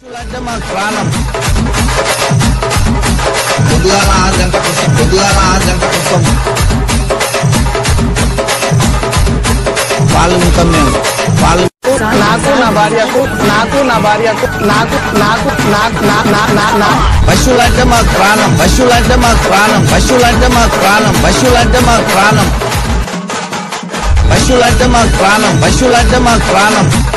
పశువులంటే మాకు ప్రాణం. పొద్దుగాల 6 గంటలకు వస్తాం. పాలు నింపుతాం మేము. పాలు పశువులంటే మాకు ప్రాణం. పశువులంటే మాకు ప్రాణం. పశువులంటే మాకు ప్రాణం. పశువులంటే మాకు ప్రాణం. పశువులంటే మాకు ప్రాణం. పశువులంటే మాకు ప్రాణం.